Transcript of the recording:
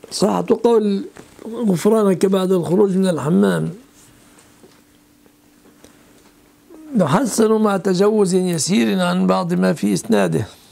صحة قول غفرانك بعد الخروج من الحمام يحسن مع تجوز يسير عن بعض ما في إسناده.